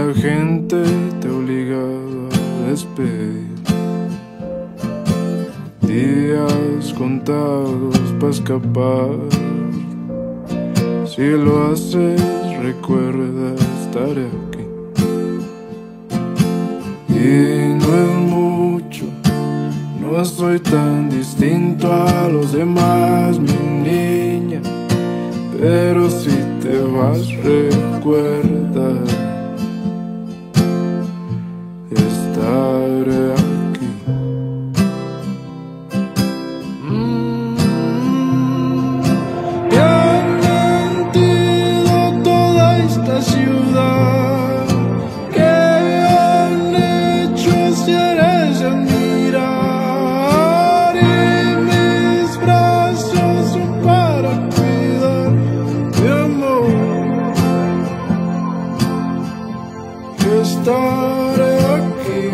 la gente te obligaba a despedir. Días contados para escapar. Si lo haces, recuerda, estaré aquí. Y no es mucho, no soy tan distinto a los demás, mi niña, pero si te vas, recuerda, estaré aquí. Y han mentido toda esta ciudad, que han hecho cienes en mirar, y mis brazos son para cuidar mi amor. Estaré aquí.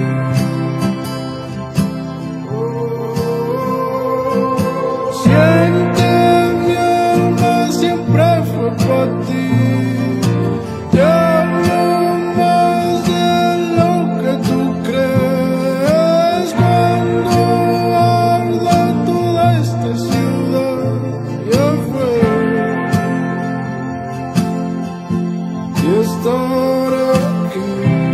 Siente mi alma, siempre fue para ti. Te hablo más de lo que tú crees. Cuando arda toda esta ciudad, ya fue. Y estaré aquí.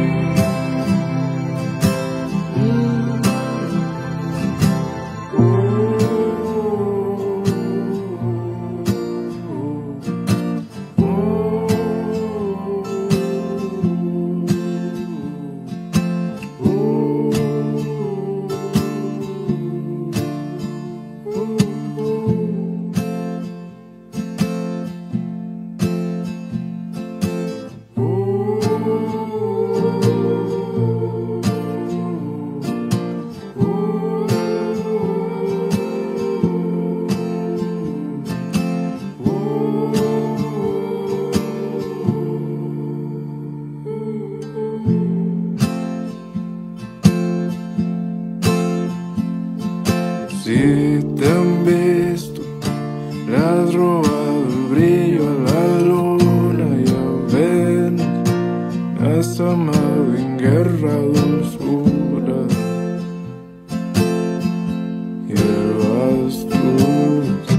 Si te han visto, le has robado el brillo a la luna y a Venus, has amado en guerra dulzura. Llevas cruz,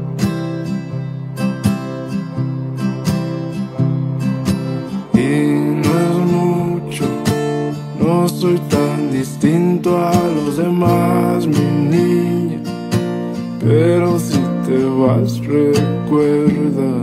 y no es mucho, no soy tan distinto a los demás, mi niña, pero si te vas, recuerda,